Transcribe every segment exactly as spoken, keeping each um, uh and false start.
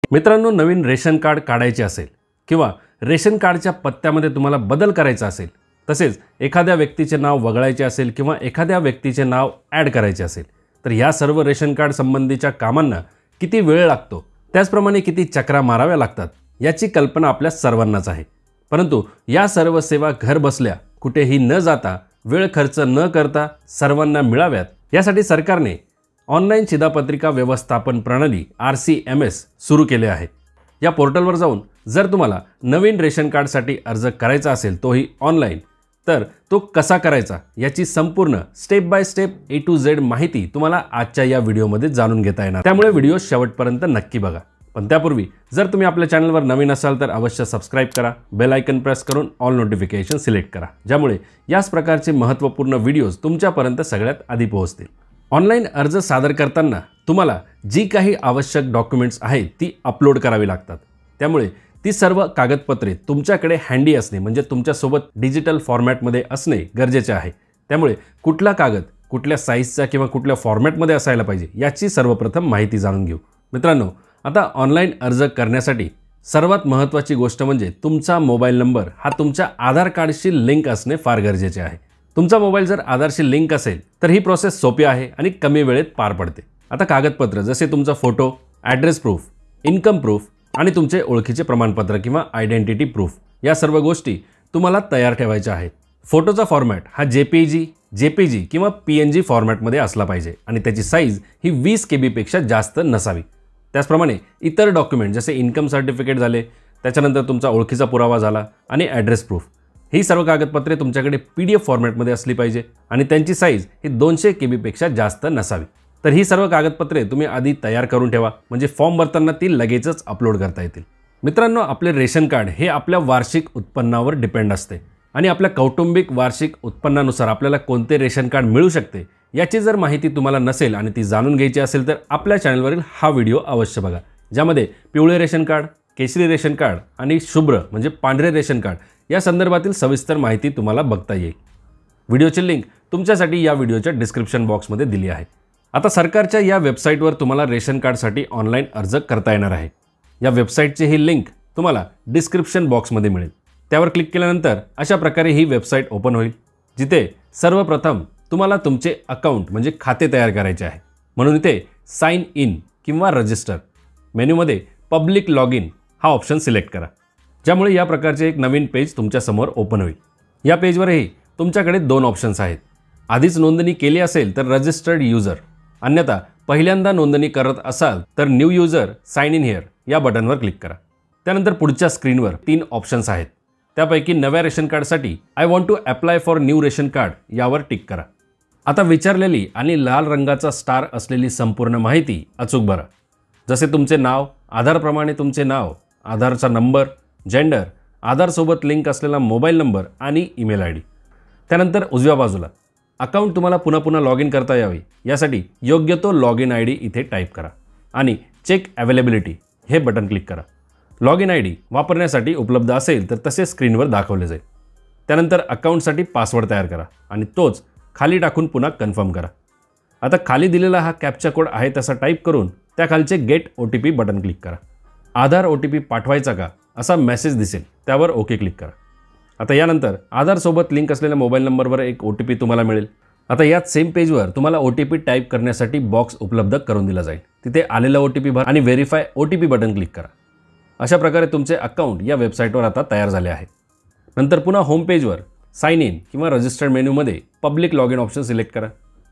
मित्रांनो, नवीन ration card काढायचे असेल किंवा रेशन कार्डच्या पत्त्यामध्ये तुम्हाला बदल करायचा असेल, तसेच एखाद्या व्यक्तीचे नाव वगळायचे असेल किंवा एखाद्या व्यक्तीचे नाव ॲड करायचे असेल, तर या सर्व रेशन कार्ड संबंधीच्या कामांना किती वेळ लागतो, त्याचप्रमाणे किती चक्रा माराव्या लागतात याची कल्पना आपल्या सर्वांनाच आहे। परंतु या सर्व सेवा घर बसल्या कुठेही न जाता वेळ खर्च न करता सर्वांना मिळाव्यात यासाठी सरकारने ऑनलाईन शिधापत्रिका व्यवस्थापन प्रणाली आर सी एम एस सुरू केले आहे। या पोर्टलवर जाऊन जर तुम्हाला नवीन रेशन कार्डसाठी अर्ज करायचा असेल, तोही ऑनलाईन, तर तो कसा करायचा याची संपूर्ण step by step A to Z माहिती तुम्हाला आजच्या या व्हिडिओमध्ये जाणून घेता येणार। त्यामुळे व्हिडिओ शेवटपर्यंत नक्की बघा। पण त्यापूर्वी जर तुम्ही आपल्या चॅनलवर नवीन असाल तर अवश्य सबस्क्राइब करा, बेल आयकन प्रेस करून ऑल नोटिफिकेशन सिलेक्ट करा, ज्यामुळे याच प्रकारचे महत्त्वपूर्ण व्हिडिओज तुमच्यापर्यंत सगळ्यात आधी पोहोचतील। ऑनलाईन अर्ज सादर करताना तुम्हाला जी काही आवश्यक डॉक्युमेंट्स आहेत ती अपलोड करावी लागतात। त्यामुळे ती सर्व कागदपत्रे तुमच्याकडे हँडी असणे म्हणजे तुमच्यासोबत डिजिटल फॉर्मॅटमध्ये असणे गरजेचे आहे। त्यामुळे कुठला कागद कुठल्या साईजचा किंवा कुठल्या फॉर्मॅटमध्ये असायला पाहिजे याची सर्वप्रथम माहिती जाणून घेऊ। मित्रांनो, आता ऑनलाईन अर्ज करण्यासाठी सर्वात महत्त्वाची गोष्ट म्हणजे तुमचा मोबाईल नंबर हा तुमच्या आधार कार्डशी लिंक असणे फार गरजेचे आहे। तुमचा मोबाईल जर आधारशी लिंक असेल तर ही प्रोसेस सोपी आहे आणि कमी वेळेत पार पडते। आता कागदपत्र जसे तुमचा photo, address proof, income proof आणि तुमचे ओळखीचे प्रमाणपत्र किंवा आयडेंटिटी प्रूफ या सर्व गोष्टी तुम्हाला तयार ठेवायच्या आहेत। फोटोचा फॉर्मॅट हा J P G, J P G किंवा पी एन जी फॉर्मॅटमध्ये असला पाहिजे आणि त्याची साईज ही वीस के बीपेक्षा जास्त नसावी। त्याचप्रमाणे इतर डॉक्युमेंट जसे इन्कम सर्टिफिकेट झाले, त्याच्यानंतर तुमचा ओळखीचा पुरावा झाला आणि ॲड्रेस प्रूफ, ही सर्व कागदपत्रे तुमच्याकडे पी डी एफ फॉर्मॅटमध्ये असली पाहिजे आणि त्यांची साईज ही दोनशे के बीपेक्षा जास्त नसावी। तर ही सर्व कागदपत्रे तुम्ही आधी तयार करून ठेवा, म्हणजे फॉर्म भरताना ती लगेचच अपलोड करता येतील। मित्रांनो, आपले रेशन कार्ड हे आपल्या वार्षिक उत्पन्नावर डिपेंड असते आणि आपल्या कौटुंबिक वार्षिक उत्पन्नानुसार आपल्याला कोणते रेशन कार्ड मिळू शकते याची जर माहिती तुम्हाला नसेल आणि ती जाणून घ्यायची असेल तर आपल्या चॅनलवरील हा व्हिडिओ अवश्य बघा, ज्यामध्ये पिवळे रेशन कार्ड, केशरी रेशन कार्ड आणि शुभ्र म्हणजे पांढरे रेशन कार्ड या संदर्भातील सविस्तर माहिती तुम्हाला बघता येईल। व्हिडिओची लिंक तुमच्यासाठी या व्हिडिओच्या डिस्क्रिप्शन बॉक्समध्ये दिली आहे। आता सरकारच्या या वेबसाईटवर तुम्हाला रेशन कार्डसाठी ऑनलाईन अर्ज करता येणार आहे। या वेबसाईटची ही लिंक तुम्हाला डिस्क्रिप्शन बॉक्समध्ये मिळेल। त्यावर क्लिक केल्यानंतर अशा प्रकारे ही वेबसाईट ओपन होईल, जिथे सर्वप्रथम तुम्हाला तुमचे अकाउंट म्हणजे खाते तयार करायचे आहे। म्हणून इथे साइन इन किंवा रजिस्टर मेन्यूमध्ये पब्लिक लॉग इन हा ऑप्शन सिलेक्ट करा, ज्यामुळे या प्रकारचे एक नवीन पेज तुमच्यासमोर ओपन होईल। या पेजवरही तुमच्याकडे दोन ऑप्शन्स आहेत। आधीच नोंदणी केली असेल तर रजिस्टर्ड यूजर, अन्यथा पहिल्यांदा नोंदणी करत असाल तर new user sign in here या बटनवर क्लिक करा। त्यानंतर पुढच्या स्क्रीनवर तीन ऑप्शन्स आहेत, त्यापैकी नव्या रेशन कार्डसाठी I want to apply for new ration card यावर टिक करा। आता विचारलेली आणि लाल रंगाचा स्टार असलेली संपूर्ण माहिती अचूक भरा, जसे तुमचे नाव, आधारप्रमाणे तुमचे नाव, आधारचा नंबर, जेंडर, आधारसोबत लिंक असलेला मोबाईल नंबर आणि ईमेल आय डी। त्यानंतर उजव्या बाजूला अकाउंट तुम्हाला पुन्हा पुन्हा लॉग इन करता यावे यासाठी योग्य तो लॉग इन आय डी इथे टाईप करा आणि चेक अवेलेबिलिटी हे बटन क्लिक करा। लॉग इन आय डी वापरण्यासाठी उपलब्ध असेल तर तसे स्क्रीनवर दाखवले जाईल। त्यानंतर अकाउंटसाठी पासवर्ड तयार करा आणि तोच खाली टाकून पुन्हा कन्फर्म करा। आता खाली दिलेला हा कॅप्चा कोड आहे तसा टाईप करून त्याखालचे get O T P button click करा। आधार ओ टी पी पाठवायचा का असा मेसेज दिसेल, त्यावर ओके क्लिक करा। आता यानंतर आधारसोबत लिंक असलेल्या मोबाईल नंबरवर एक ओ टी पी तुम्हाला मिळेल। आता याच सेम पेजवर तुम्हाला ओ टी पी टाईप करण्यासाठी बॉक्स उपलब्ध करून दिला जाईल, तिथे आलेला ओ टी पी भरा आणि verify O T P button click करा। अशा प्रकारे तुमचे अकाउंट या वेबसाईटवर आता तयार झाले आहे। नंतर पुन्हा होम पेजवर साइन इन किंवा रजिस्टर्ड मेन्यूमध्ये public log in option select करा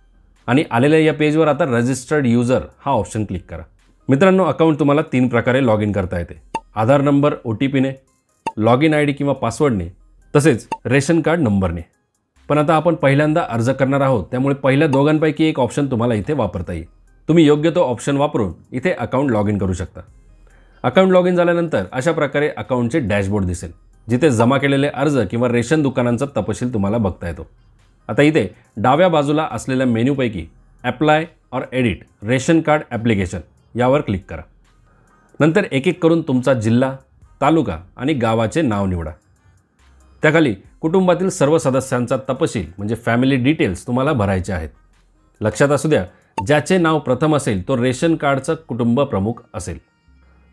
आणि आलेल्या या पेजवर आता रजिस्टर्ड यूजर हा ऑप्शन क्लिक करा। मित्रांनो, अकाउंट तुम्हाला तीन प्रकारे लॉग इन करता येते, आधार नंबर ओ टी पीने, लॉग इन आय डी किंवा पासवर्डने, तसेच रेशन कार्ड नंबरने। पण आता आपण पहिल्यांदा अर्ज करणार आहोत, त्यामुळे पहिल्या दोघांपैकी एक ऑप्शन तुम्हाला इथे वापरता येईल। तुम्ही योग्य तो ऑप्शन वापरून इथे अकाउंट लॉग इन करू शकता। अकाउंट लॉग इन झाल्यानंतर अशा प्रकारे अकाउंटचे डॅशबोर्ड दिसेल, जिथे जमा केलेले अर्ज किंवा रेशन दुकानांचा तपशील तुम्हाला बघता येतो। आता इथे डाव्या बाजूला असलेल्या मेन्यूपैकी apply or edit ration card application यावर क्लिक करा। नंतर एक एक करून तुमचा जिल्हा, तालुका आणि गावाचे नाव निवडा। त्याखाली कुटुंबातील सर्व सदस्यांचा तपशील म्हणजे फॅमिली डिटेल्स तुम्हाला भरायचे आहेत। लक्षात असू द्या, ज्याचे नाव प्रथम असेल तो रेशन कार्डचा कुटुंब प्रमुख असेल।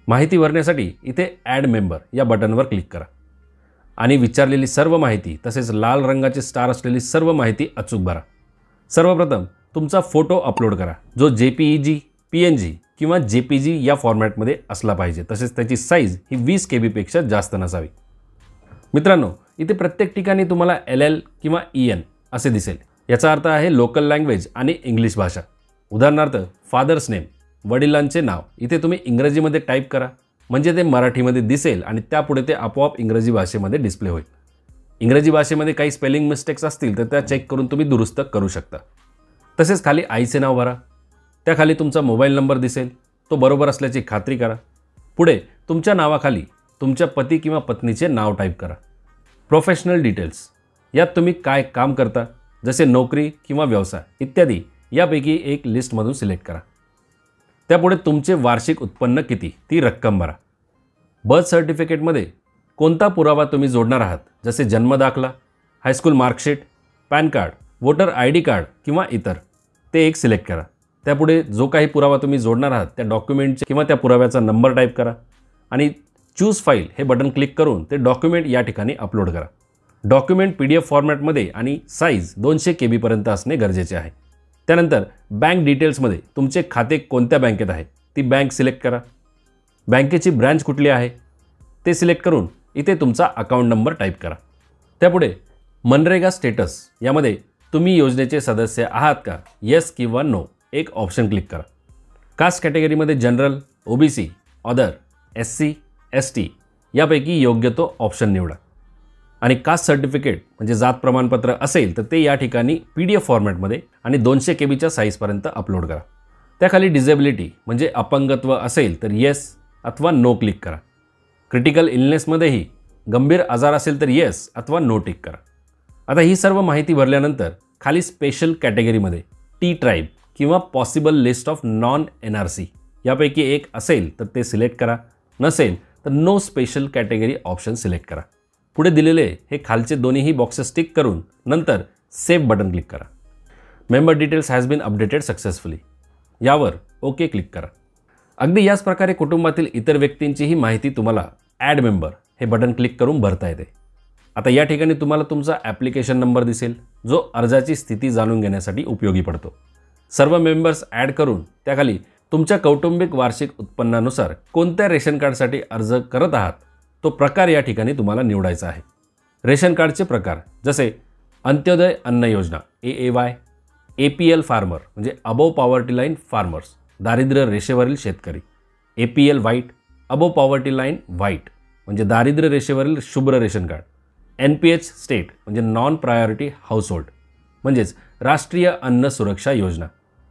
माहिती भरण्यासाठी इथे ॲड मेंबर या बटनवर क्लिक करा आणि विचारलेली सर्व माहिती तसेच लाल रंगाचे स्टार असलेली सर्व माहिती अचूक भरा. सर्वप्रथम तुमचा फोटो अपलोड करा, जो J P E G, P N G किंवा जे पी जी या फॉर्मॅटमध्ये असला पाहिजे. तसेच त्याची साईज ही वीस के बीपेक्षा जास्त नसावी. मित्रांनो, इथे प्रत्येक ठिकाणी तुम्हाला एल एल किंवा ई एन असे दिसेल. याचा अर्थ आहे लोकल लँग्वेज आणि इंग्लिश भाषा. उदाहरणार्थ फादर्स नेम, वडिलांचे नाव इथे तुम्ही इंग्रजीमध्ये टाईप करा, म्हणजे ते मराठीमध्ये दिसेल आणि त्यापुढे ते आपोआप इंग्रजी भाषेमध्ये डिस्प्ले होईल. इंग्रजी भाषेमध्ये काही स्पेलिंग मिस्टेक्स असतील तर त्या चेक करून तुम्ही दुरुस्त करू शकता. तसेच खाली आईचे नाव भरा. त्याखाली तुमचा मोबाईल नंबर दिसेल, तो बरोबर असल्याची खात्री करा. पुढे तुमच्या नावाखाली तुमच्या पती किंवा पत्नीचे नाव टाईप करा. प्रोफेशनल डिटेल्स, यात तुम्ही काय काम करता, जसे नोकरी किंवा व्यवसाय इत्यादी यापैकी एक लिस्टमधून सिलेक्ट करा. त्यापुढे तुमचे वार्षिक उत्पन्न किती ती रक्कम भरा. बर्थ सर्टिफिकेटमध्ये कोणता पुरावा तुम्ही जोडणार आहात, जसे जन्मदाखला, high school marksheet, PAN card, voter I D card किंवा इतर, ते एक सिलेक्ट करा. त्यापुढे जो काही पुरावा तुम्ही जोडणार आहात त्या डॉक्युमेंटचे किंवा त्या पुराव्याचा नंबर टाईप करा आणि चूज फाईल हे बटन क्लिक करून ते डॉक्युमेंट या ठिकाणी अपलोड करा. डॉक्युमेंट पी डी एफ फॉर्मॅटमध्ये आणि साईज दोनशे के बीपर्यंत असणे गरजेचे आहे. त्यानंतर बँक डिटेल्समध्ये तुमचे खाते कोणत्या बँकेत आहे ती बँक सिलेक्ट करा. बँकेची ब्रँच कुठली आहे ते सिलेक्ट करून इथे तुमचा अकाउंट नंबर टाईप करा. त्यापुढे मनरेगा स्टेटस यामध्ये तुम्ही योजनेचे सदस्य आहात का, येस किंवा नो एक ऑप्शन क्लिक करा. कास्ट कॅटेगरीमध्ये general, O B C, other, S C, S T यापैकी योग्य तो ऑप्शन निवडा. आणि कास्ट सर्टिफिकेट म्हणजे जात प्रमाणपत्र असेल तर ते या ठिकाणी पी डी एफ फॉर्मॅटमध्ये आणि दोनशे के बीच्या साईजपर्यंत अपलोड करा. त्याखाली डिझेबिलिटी म्हणजे अपंगत्व असेल तर येस अथवा नो क्लिक करा. क्रिटिकल इलनेसमध्येही गंभीर आजार असेल तर येस अथवा नो टिक करा. आता ही सर्व माहिती भरल्यानंतर खाली स्पेशल कॅटेगरीमध्ये टी ट्राईब किंवा possible list of non N R C यापैकी एक असेल तर ते सिलेक्ट करा, नसेल तर no special category option select करा. पुढे दिलेले हे खालचे दोन्हीही बॉक्सेस टिक करून नंतर सेव्ह बटन क्लिक करा. Member details has been updated successfully यावर ओके क्लिक करा. अगदी याच प्रकारे कुटुंबातील इतर व्यक्तींचीही माहिती तुम्हाला ॲड मेंबर हे बटन क्लिक करून भरता येते. आता या ठिकाणी तुम्हाला तुमचा ॲप्लिकेशन नंबर दिसेल, जो अर्जाची स्थिती जाणून घेण्यासाठी उपयोगी पडतो. सर्व मेंबर्स ॲड करून त्याखाली तुमच्या कौटुंबिक वार्षिक उत्पन्नानुसार कोणत्या रेशन कार्डसाठी अर्ज करत आहात तो प्रकार या ठिकाणी तुम्हाला निवडायचा आहे. रेशन कार्डचे प्रकार जसे अंत्योदय अन्न योजना A A Y, A P L farmer म्हणजे अबोव पॉवर्टी लाईन फार्मर्स दारिद्र्य रेषेवरील शेतकरी, A P L white above poverty line white म्हणजे दारिद्र्य रेषेवरील शुभ्र ration card, N P H state म्हणजे नॉन प्रायोरिटी हाऊसहोल्ड म्हणजेच राष्ट्रीय अन्न सुरक्षा योजना,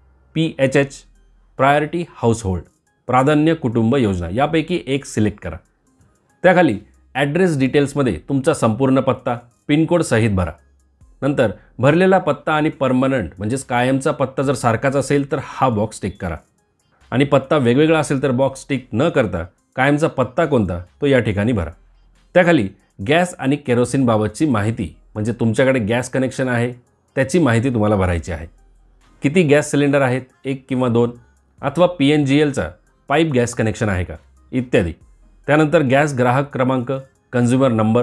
P H H priority household प्राधान्य कुटुंब योजना यापैकी एक सिलेक्ट करा. त्याखाली ॲड्रेस डिटेल्समध्ये तुमचा संपूर्ण पत्ता पिनकोड सहित भरा. नंतर भरलेला पत्ता आणि परमनंट म्हणजेच कायमचा पत्ता जर सारखाच असेल तर हा बॉक्स टिक करा आणि पत्ता वेगवेगळा असेल तर बॉक्स टिक न करता कायमचा पत्ता कोणता तो या ठिकाणी भरा. त्याखाली गॅस आणि केरोसिनबाबतची माहिती म्हणजे तुमच्याकडे गॅस कनेक्शन आहे त्याची माहिती तुम्हाला भरायची आहे. किती गॅस सिलेंडर आहेत, एक किंवा दोन, अथवा पी एन जी एलचा पाईप गॅस कनेक्शन आहे का इत्यादी. त्यानंतर गॅस ग्राहक क्रमांक, कन्झ्युमर नंबर,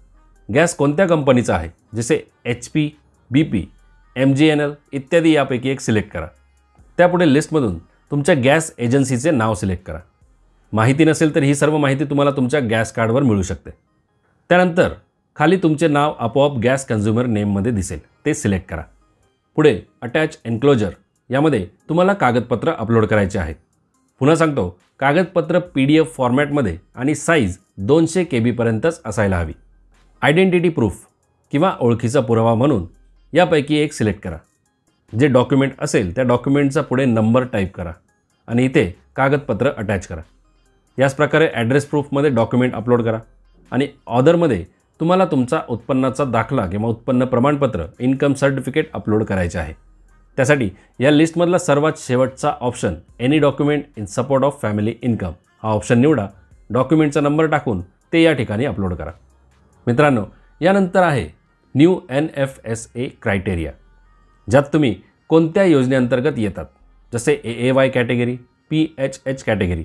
गॅस कोणत्या कंपनीचा आहे जसे H P, B P, M G N L इत्यादी यापैकी एक सिलेक्ट करा. त्यापुढे लिस्टमधून तुमच्या गॅस एजन्सीचे नाव सिलेक्ट करा. माहिती नसेल तर ही सर्व माहिती तुम्हाला तुमच्या गॅस कार्डवर मिळू शकते. त्यानंतर खाली तुमचे नाव आपोआप गॅस कन्झ्युमर नेममध्ये दिसेल, ते सिलेक्ट करा. पुढे अटॅच एन्क्लोजर यामध्ये तुम्हाला कागदपत्र अपलोड करायचे आहेत. पुन्हा सांगतो, कागदपत्र पी डी एफ फॉर्मॅटमध्ये आणि साईज दोनशे के बीपर्यंतच असायला हवी. आयडेंटिटी प्रूफ किंवा ओळखीचा पुरावा म्हणून यापैकी एक सिलेक्ट करा. जे डॉक्युमेंट असेल त्या डॉक्युमेंटचा पुढे नंबर टाईप करा आणि इथे कागदपत्र अटॅच करा. याच प्रकारे ॲड्रेस प्रूफमध्ये डॉक्युमेंट अपलोड करा आणि ऑदरमध्ये तुम्हाला तुमचा उत्पन्नाचा दाखला किंवा उत्पन्न प्रमाणपत्र इन्कम सर्टिफिकेट अपलोड करायचे आहे. त्यासाठी या लिस्टमधला सर्वात शेवटचा option any document in support of family income हा ऑप्शन निवडा. डॉक्युमेंटचा नंबर टाकून ते या ठिकाणी अपलोड करा. मित्रांनो, यानंतर आहे new N F S A criteria, ज्यात तुम्ही कोणत्या योजनेअंतर्गत येतात जसे A A Y category, P H H category,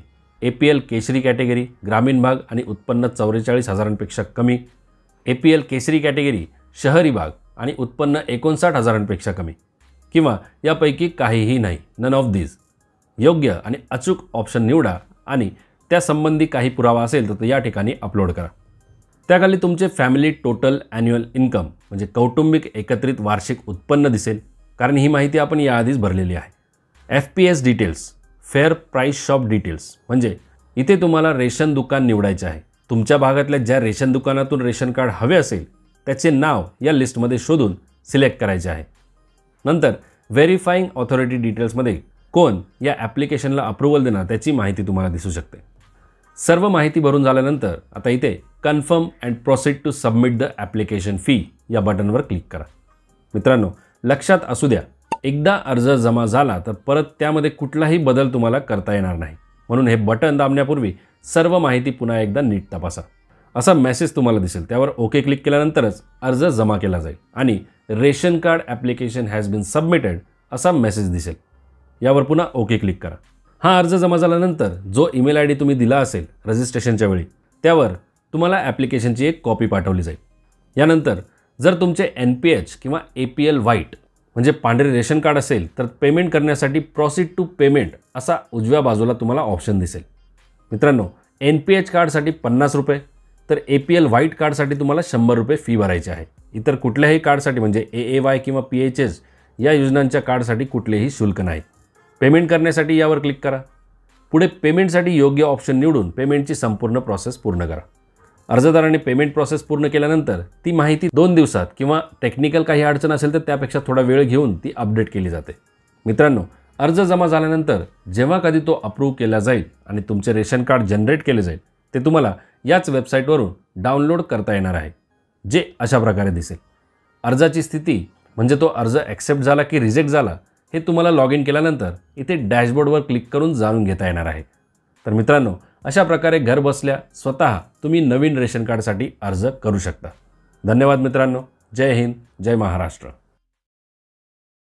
A P L केशरी कॅटेगरी ग्रामीण भाग आणि उत्पन्न चौवेचाळीस हजारांपेक्षा कमी, ए पी एल केशरी कॅटेगरी शहरी भाग आणि उत्पन्न एकोणसाठ हजारांपेक्षा कमी, किंवा यापैकी काहीही नाही, नन ऑफ दीज. योग्य आणि अचूक ऑप्शन निवडा आणि त्यासंबंधी काही पुरावा असेल तर तो या ठिकाणी अपलोड करा. त्याखाली तुमचे फॅमिली टोटल ॲन्युअल इन्कम म्हणजे कौटुंबिक एकत्रित वार्षिक उत्पन्न दिसेल, कारण ही माहिती आपण याआधीच भरलेली आहे. F P S details fair price shop details म्हणजे इथे तुम्हाला रेशन दुकान निवडायचे आहे. तुमच्या भागातल्या ज्या रेशन दुकानातून रेशन कार्ड हवे असेल त्याचे नाव या लिस्टमध्ये शोधून सिलेक्ट करायचे आहे. नंतर व्हेरीफाईंग ऑथॉरिटी डिटेल्समध्ये कोण या ॲप्लिकेशनला अप्रूव्हल देणार त्याची माहिती तुम्हाला दिसू शकते. सर्व माहिती भरून झाल्यानंतर आता इथे confirm and proceed to submit the application fee या बटनवर क्लिक करा. मित्रांनो, लक्षात असू द्या, एकदा अर्ज जमा झाला तर परत त्यामध्ये कुठलाही बदल तुम्हाला करता येणार नाही. म्हणून हे बटन दाबण्यापूर्वी सर्व माहिती पुन्हा एकदा नीट तपासा. असा मेसेज तुम्हाला दिसेल, त्यावर ओके क्लिक केल्यानंतरच अर्ज जमा केला जाईल आणि ration card application has been submitted असा मेसेज दिसेल. यावर पुन्हा ओके क्लिक करा. हा अर्ज जमा झाल्यानंतर जो ईमेल आय डी तुम्ही दिला असेल रजिस्ट्रेशनच्या वेळी त्यावर तुम्हाला ॲप्लिकेशनची एक कॉपी पाठवली जाईल. यानंतर जर तुमचे एन पी एच किंवा ए पी एल व्हाईट म्हणजे पांढरे रेशन कार्ड असेल तर पेमेंट करण्यासाठी प्रोसीड टू पेमेंट असा उजव्या बाजूला तुम्हाला ऑप्शन दिसेल. मित्रांनो, एन पी एच कार्डसाठी पन्नास रुपये तर ए पी एल व्हाईट कार्डसाठी तुम्हाला शंभर रुपये फी भरायची आहे. इतर कुठल्याही कार्डसाठी म्हणजे ए ए वाय किंवा पी एच एस या योजनांच्या कार्डसाठी कुठलेही शुल्क नाही. पेमेंट करण्यासाठी यावर क्लिक करा. पुढे पेमेंटसाठी योग्य ऑप्शन निवडून पेमेंटची संपूर्ण प्रोसेस पूर्ण करा. अर्जदाराने पेमेंट प्रोसेस पूर्ण केल्यानंतर ती माहिती दोन दिवसात किंवा टेक्निकल काही अडचण असेल तर त्यापेक्षा थोडा वेळ घेऊन ती अपडेट केली जाते. मित्रांनो, अर्ज जमा झाल्यानंतर जेव्हा कधी तो अप्रूव्ह केला जाईल आणि तुमचे रेशन कार्ड जनरेट केले जाईल ते तुम्हाला याच वेबसाईटवरून डाउनलोड करता येणार आहे, जे अशा प्रकारे दिसेल. अर्जाची स्थिती म्हणजे तो अर्ज ॲक्सेप्ट झाला की रिजेक्ट झाला हे तुम्हाला लॉग इन केल्यानंतर इथे डॅशबोर्डवर क्लिक करून जाणून घेता येणार आहे. तर मित्रांनो, अशा प्रकारे घर बसल्या स्वतः तुम्ही नवीन रेशन कार्डसाठी अर्ज करू शकता. धन्यवाद मित्रांनो. जय हिंद, जय महाराष्ट्र.